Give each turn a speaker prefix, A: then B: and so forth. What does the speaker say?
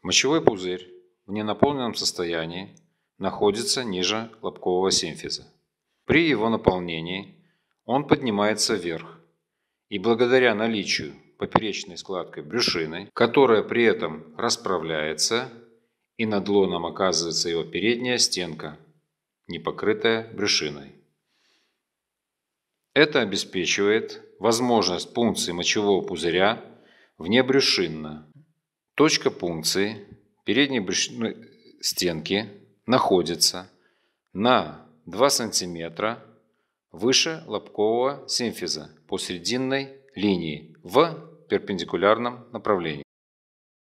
A: Мочевой пузырь в ненаполненном состоянии находится ниже лобкового симфиза. При его наполнении он поднимается вверх, и благодаря наличию поперечной складкой брюшины, которая при этом расправляется, и над лоном оказывается его передняя стенка, не покрытая брюшиной. Это обеспечивает возможность пункции мочевого пузыря внебрюшинно. Точка пункции передней брюшной стенки находится на 2 см выше лобкового симфиза по срединной линии в перпендикулярном направлении.